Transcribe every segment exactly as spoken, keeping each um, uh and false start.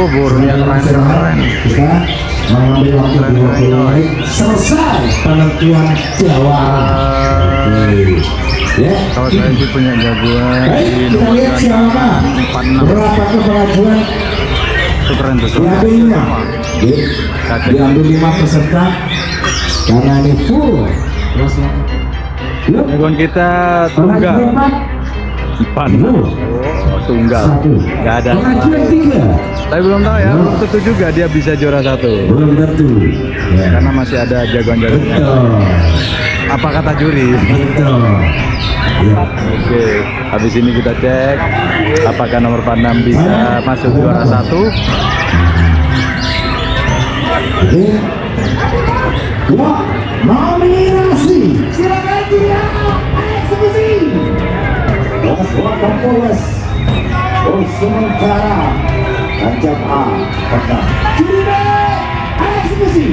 Oh, burungnya keren-keren. Kita mengambil waktu dua puluh menit selesai penentuan jawab. Ya, Kalau saya sih punya jagoan di baik, kita nomor lihat siapa empat enam. berapa pengajuan Itu keren tuh. diambil lima. Diambil lima peserta karena ini full. Jagoan kita tunggal. Empat. Oh, tunggal. Nggak ada. Pengajuan tiga. Tapi belum tahu ya, belum tentu juga dia bisa juara satu. Belum tentu. Ya. Karena masih ada jagoan-jagoannya. Betul. Apa kata juri? Betul. Ya. Oke, habis ini kita cek apakah nomor empat enam bisa masuk juara satu. Oke. Ya, nominasi. Silakan dia eksekusi. Kelas delapan belas. Oh, sementara Kancap A petang. Juri eksekusi.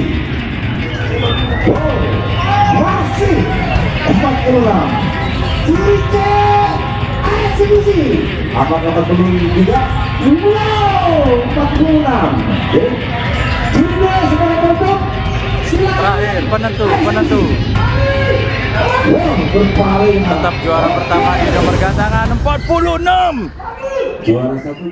Wow, masih empat puluh enam. Juri C eksekusi. Apakah bertemu tidak? Wow, empat puluh enam. Juri D sekarang bentuk. Terakhir, penentu, penentu. Wow, berpaling. Tetap juara pertama di nomor gantangan empat puluh enam. Juara satu.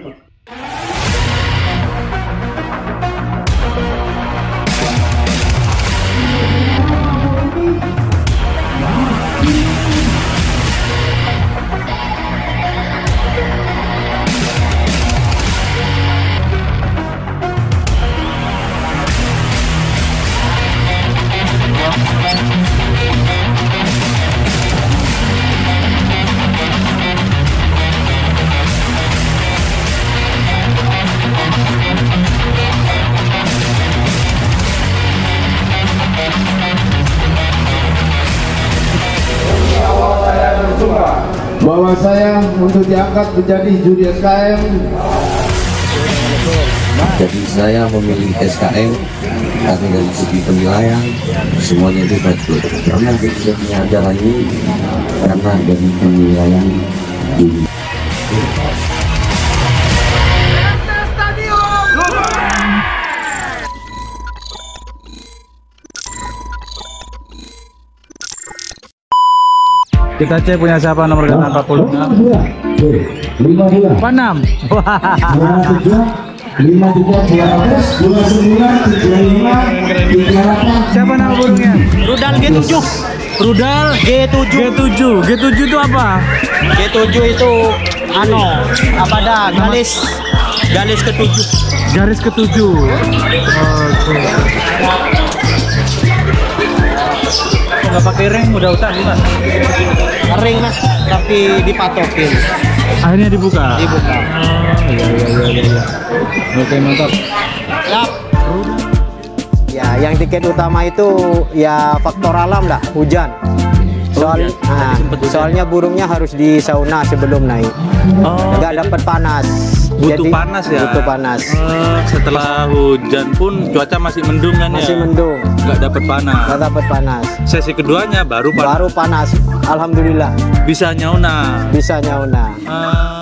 Bahwa saya untuk diangkat menjadi juri S K M. Jadi saya memilih S K M karena dari segi penilaian semuanya itu bagus. Karena kita acara ini karena dari penilaian ini. Kita cek punya siapa nomor gantangan empat puluh enam. lima dua. empat enam. Juara tiga, lima tiga, juara terus, dua sembilan, tiga lima, tiga delapan. Siapa nama burungnya? Rudal G tujuh. Rudal G tujuh. G tujuh. G tujuh itu apa? G tujuh itu ano apa dah garis garis ketujuh. Garis ketujuh. Oke. Nggak pakai ring udah utan kan? Ring lah tapi dipatokin. Akhirnya dibuka. Dibuka. Oh, iya iya iya iya. Oke, mantap. Yap. Ya, yang tiket utama itu ya faktor alam lah, hujan. Soal, nah, soalnya burungnya harus di sauna sebelum naik. Oh, Nggak dapat panas. butuh Jadi, panas ya. Butuh panas. Oh, setelah hujan pun cuaca masih mendung kan Masih ya. mendung. Nggak dapat panas. Nggak dapat panas. Sesi keduanya baru panas. Baru panas. Alhamdulillah Bisa nyauna. bisa nyauna. Eh,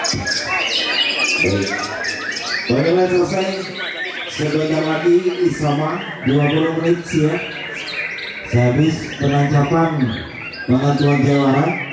Baik. Bagaimana selesai? Sebentar lagi Isama dua puluh menit siap. Sehabis penangkapan pengaturan jawara